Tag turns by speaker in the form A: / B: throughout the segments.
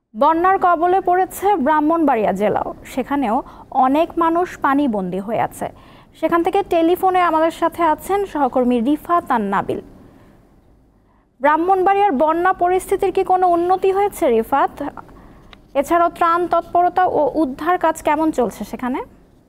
A: বন্যার কবলে পড়েছে ব্রাহ্মণবাড়িয়া জেলাও। সেখানেও অনেক মানুষ পানিবন্দী হয়ে আছে। সেখান থেকে টেলিফোনে আমাদের সাথে আছেন সহকর্মী রিফাত আর নাবিল। ব্রাহ্মণবাড়িয়ার বন্যা পরিস্থিতির কি কোনো উন্নতি হয়েছে রিফাত? এছাড়াও ত্রাণ তৎপরতা ও উদ্ধার কাজ কেমন চলছে সেখানে?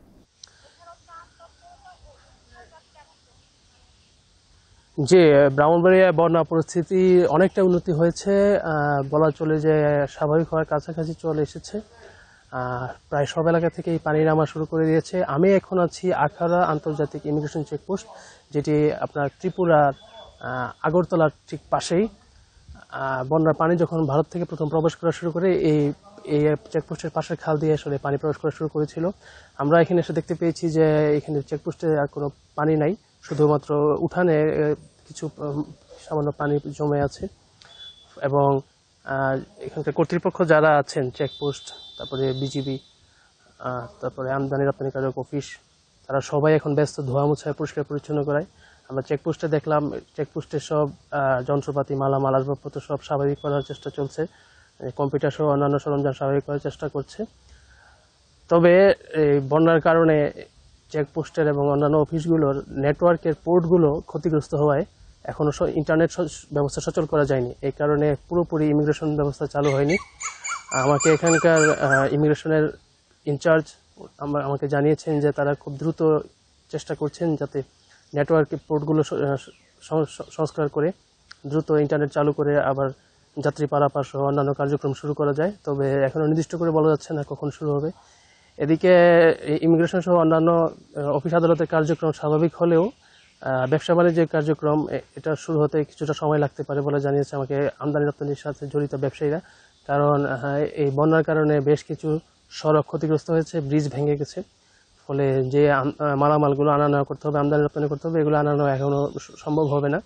B: জি, ব্রাহ্মণবাড়িয়ায় বন্যা পরিস্থিতি অনেকটা উন্নতি হয়েছে, বলা চলে যে স্বাভাবিক হওয়ার কাছাকাছি চলে এসেছে। প্রায় সব এলাকা থেকেই পানি নামা শুরু করে দিয়েছে। আমি এখন আছি আখাউড়া আন্তর্জাতিক ইমিগ্রেশন চেকপোস্ট, যেটি আপনার ত্রিপুরার আগরতলার ঠিক পাশেই। বন্যার পানি যখন ভারত থেকে প্রথম প্রবেশ করা শুরু করে এই এই চেকপোস্টের পাশের খাল দিয়ে আসলে পানি প্রবেশ করা শুরু করেছিল। আমরা এখানে এসে দেখতে পেয়েছি যে এখানে চেকপোস্টে আর কোনো পানি নাই, শুধুমাত্র উঠানে কিছু সামান্য পানি জমে আছে। এবং এখানকার কর্তৃপক্ষ যারা আছেন, চেকপোস্ট, তারপরে বিজিবি, তারপরে আমদানি রপ্তানিকারক অফিস, তারা সবাই এখন ব্যস্ত ধোয়া মোছায় পরিষ্কার পরিচ্ছন্ন করায়। আমরা চেকপোস্টে দেখলাম, চেকপোস্টের সব যন্ত্রপাতি, মালামাল, আসবাবপত্র সব স্বাভাবিক করার চেষ্টা চলছে। কম্পিউটার সহ অন্যান্য সরঞ্জাম স্বাভাবিক করার চেষ্টা করছে। তবে এই বন্যার কারণে চেকপোস্টের এবং অন্যান্য অফিসগুলোর নেটওয়ার্কের পোর্টগুলো ক্ষতিগ্রস্ত হওয়ায় এখনও ইন্টারনেট ব্যবস্থা সচল করা যায়নি। এই কারণে পুরোপুরি ইমিগ্রেশন ব্যবস্থা চালু হয়নি। আমাকে এখানকার ইমিগ্রেশনের ইনচার্জ আমাকে জানিয়েছেন যে তারা খুব দ্রুত চেষ্টা করছেন যাতে নেটওয়ার্কের পোর্টগুলো সংস্কার করে দ্রুত ইন্টারনেট চালু করে আবার যাত্রী পারাপার সহ অন্যান্য কার্যক্রম শুরু করা যায়। তবে এখনও নির্দিষ্ট করে বলা যাচ্ছে না কখন শুরু হবে। এদিকে ইমিগ্রেশন সহ অন্যান্য অফিস আদালতের কার্যক্রম স্বাভাবিক হলেও ব্যবসা বাণিজ্যের কার্যক্রম এটা শুরু হতে কিছুটা সময় লাগতে পারে বলে জানিয়েছে আমাকে আমদানি রপ্তানির সাথে জড়িত ব্যবসায়ীরা। কারণ এই বন্যার কারণে বেশ কিছু সড়ক ক্ষতিগ্রস্ত হয়েছে, ব্রিজ ভেঙে গেছে। ফলে যে মালামালগুলো আনা নেওয়া করতে হবে, আমদানি রপ্তানি করতে হবে, এগুলো আনা নেওয়া এখনও সম্ভব হবে না।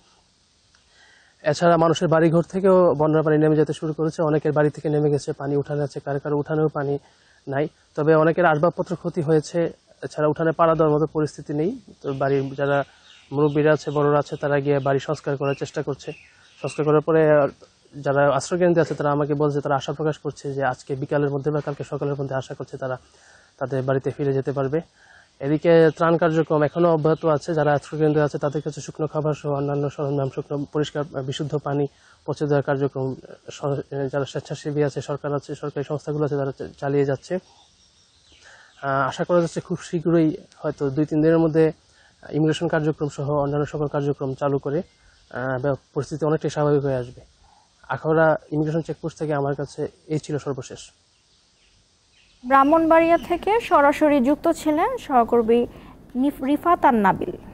B: এছাড়া মানুষের বাড়িঘর থেকেও বন্যার পানি নেমে যেতে শুরু করেছে। অনেকের বাড়ি থেকে নেমে গেছে, পানি উঠানে আছে, কারো কারো উঠানেও পানি নাই। তবে অনেকের আসবাবপত্র ক্ষতি হয়েছে। এছাড়া উঠানে পাড়া দেওয়ার মতো পরিস্থিতি নেই। তো বাড়ির যারা মুরব্বীরা আছে, বড়রা আছে, তারা গিয়ে বাড়ি সংস্কার করার চেষ্টা করছে। সংস্কার করার পরে যারা আশ্রয়কেন্দ্রে আছে তারা আমাকে বলছে তারা আশা প্রকাশ করছে যে আজকে বিকালের মধ্যে বা কালকে সকালের মধ্যে আশা করছে তারা তাদের বাড়িতে ফিরে যেতে পারবে। এদিকে ত্রাণ কার্যক্রম এখনও অব্যাহত আছে। যারা আশ্রয়কেন্দ্রে আছে তাদের কাছে শুকনো খাবার সহ অন্যান্য সরঞ্জাম, শুকনো পরিষ্কার বিশুদ্ধ পানি পৌঁছে দেওয়ার কার্যক্রম যারা স্বেচ্ছাসেবী আছে, সরকার আছে, সরকারি সংস্থাগুলো আছে, তারা চালিয়ে যাচ্ছে। আশা করা যাচ্ছে খুব শীঘ্রই, হয়তো 2-3 দিনের মধ্যে ইমিগ্রেশন কার্যক্রম সহ অন্যান্য সকল কার্যক্রম চালু করে পরিস্থিতি অনেকটাই স্বাভাবিক হয়ে আসবে। আখাউড়া ইমিগ্রেশন চেকপোস্ট থেকে আমার কাছে এই ছিল সর্বশেষ।
A: ব্রাহ্মণবাড়িয়া থেকে সরাসরি যুক্ত ছিলেন সহকর্মী রিফাত আর নাবিল।